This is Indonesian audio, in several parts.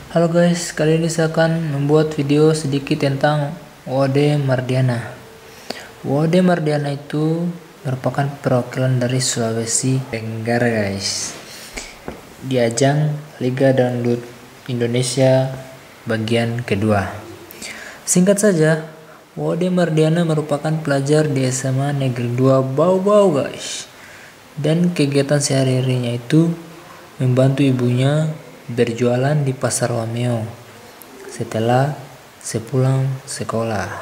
Halo guys, kali ini saya akan membuat video sedikit tentang UOD Mardiana. UOD Mardiana itu merupakan perwakilan dari Sulawesi Tenggara guys, di ajang Liga Dangdut Indonesia bagian kedua. Singkat saja, UOD Mardiana merupakan pelajar di SMA Negeri 2 Bau-Bau guys, dan kegiatan sehari-harinya itu membantu ibunya berjualan di pasar Wameo setelah sepulang sekolah.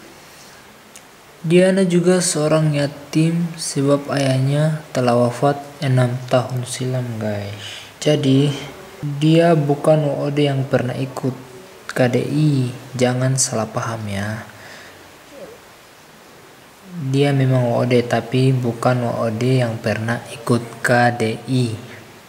Diana juga seorang yatim sebab ayahnya telah wafat 6 tahun silam guys. Jadi dia bukan UOD yang pernah ikut KDI, jangan salah paham ya. Dia memang UOD tapi bukan UOD yang pernah ikut KDI.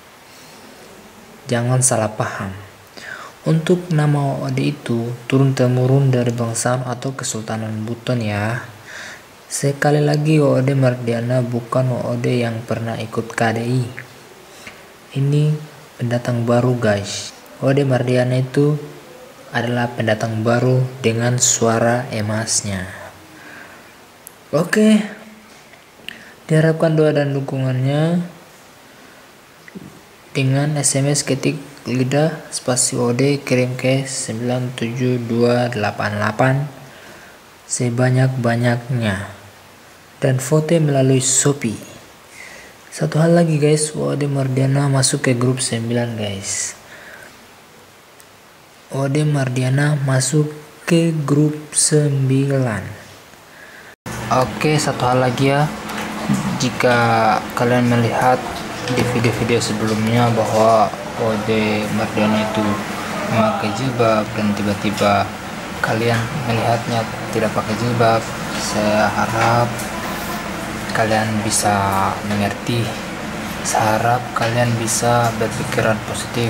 Jangan salah paham. Untuk nama UOD itu turun-temurun dari bangsawan atau Kesultanan Buton ya. Sekali lagi, UOD Mardiana bukan UOD yang pernah ikut KDI. Ini pendatang baru guys. UOD Mardiana itu adalah pendatang baru dengan suara emasnya. Oke, diharapkan doa dan dukungannya dengan SMS ketik lidah spasi UOD kirim ke 97288 sebanyak-banyaknya dan vote melalui Shopee. Satu hal lagi guys, UOD Mardiana masuk ke grup 9 guys. UOD Mardiana masuk ke grup 9. Oke, satu hal lagi ya, jika kalian melihat di video-video sebelumnya bahwa UOD Mardiana itu memakai jilbab dan tiba-tiba kalian melihatnya tidak pakai jilbab, saya harap kalian bisa mengerti. Saya harap kalian bisa berpikiran positif.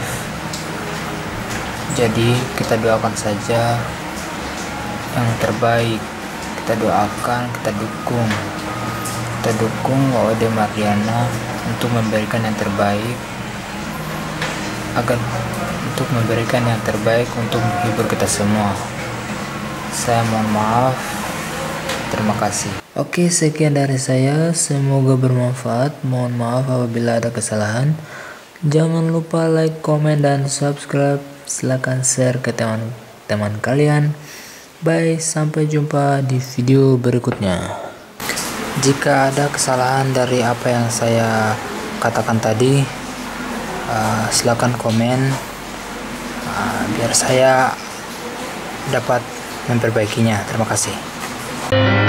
Jadi kita doakan saja yang terbaik, kita doakan, kita dukung UOD Mardiana untuk memberikan yang terbaik, untuk memberikan yang terbaik untuk menghibur kita semua. Saya mohon maaf, terima kasih. Oke, sekian dari saya, semoga bermanfaat. Mohon maaf apabila ada kesalahan. Jangan lupa like, komen, dan subscribe. Silahkan share ke teman-teman kalian. Bye, sampai jumpa di video berikutnya. Jika ada kesalahan dari apa yang saya katakan tadi, silakan komen biar saya dapat memperbaikinya. Terima kasih.